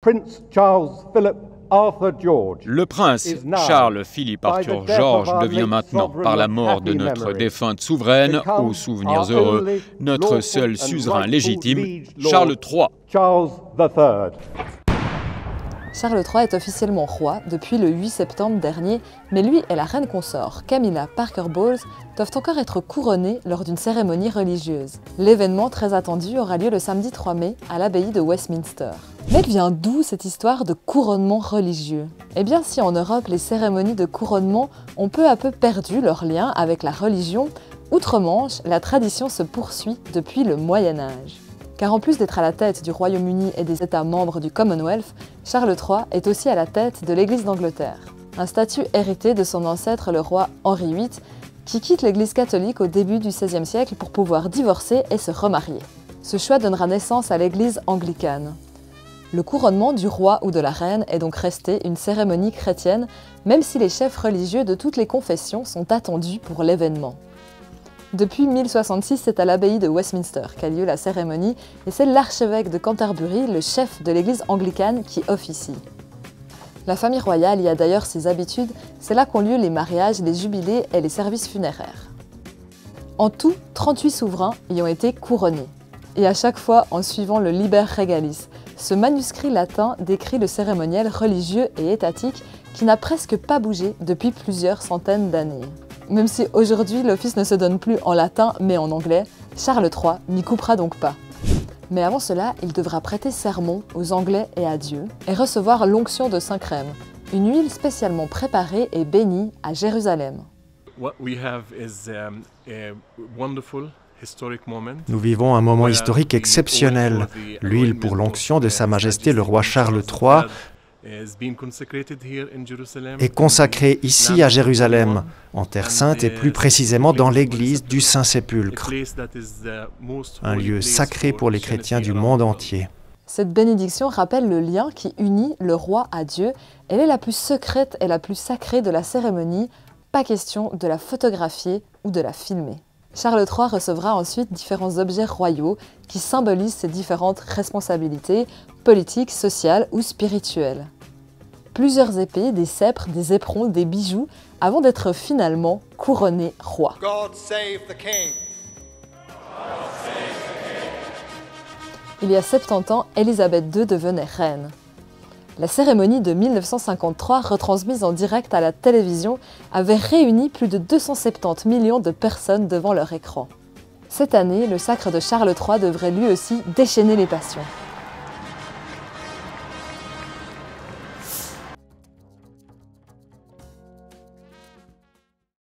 Prince Charles Philip Arthur George. Le prince Charles Philippe Arthur George devient maintenant, par la mort de notre défunte souveraine, aux souvenirs heureux, notre seul suzerain légitime, Charles III. Charles III. Charles III est officiellement roi depuis le 8 septembre dernier, mais lui et la reine consort, Camilla Parker Bowles, doivent encore être couronnés lors d'une cérémonie religieuse. L'événement très attendu aura lieu le samedi 3 mai à l'abbaye de Westminster. Mais vient d'où cette histoire de couronnement religieux? Eh bien, si en Europe les cérémonies de couronnement ont peu à peu perdu leur lien avec la religion, outre-Manche, la tradition se poursuit depuis le Moyen-Âge. Car en plus d'être à la tête du Royaume-Uni et des États membres du Commonwealth, Charles III est aussi à la tête de l'Église d'Angleterre. Un statut hérité de son ancêtre le roi Henri VIII, qui quitte l'Église catholique au début du XVIe siècle pour pouvoir divorcer et se remarier. Ce choix donnera naissance à l'Église anglicane. Le couronnement du roi ou de la reine est donc resté une cérémonie chrétienne, même si les chefs religieux de toutes les confessions sont attendus pour l'événement. Depuis 1066, c'est à l'abbaye de Westminster qu'a lieu la cérémonie et c'est l'archevêque de Canterbury, le chef de l'église anglicane, qui officie. La famille royale y a d'ailleurs ses habitudes, c'est là qu'ont lieu les mariages, les jubilés et les services funéraires. En tout, 38 souverains y ont été couronnés. Et à chaque fois en suivant le Liber Regalis, ce manuscrit latin décrit le cérémoniel religieux et étatique qui n'a presque pas bougé depuis plusieurs centaines d'années. Même si aujourd'hui l'office ne se donne plus en latin mais en anglais, Charles III n'y coupera donc pas. Mais avant cela, il devra prêter serment aux Anglais et à Dieu et recevoir l'onction de Saint-Crème, une huile spécialement préparée et bénie à Jérusalem. Nous vivons un moment historique exceptionnel. L'huile pour l'onction de Sa Majesté le roi Charles III est consacrée ici à Jérusalem, en Terre Sainte et plus précisément dans l'église du Saint-Sépulcre, un lieu sacré pour les chrétiens du monde entier. Cette bénédiction rappelle le lien qui unit le roi à Dieu. Elle est la plus secrète et la plus sacrée de la cérémonie, pas question de la photographier ou de la filmer. Charles III recevra ensuite différents objets royaux qui symbolisent ses différentes responsabilités politiques, sociales ou spirituelles. Plusieurs épées, des sceptres, des éperons, des bijoux, avant d'être finalement couronné roi. Il y a 70 ans, Élisabeth II devenait reine. La cérémonie de 1953, retransmise en direct à la télévision, avait réuni plus de 270 millions de personnes devant leur écran. Cette année, le sacre de Charles III devrait lui aussi déchaîner les passions.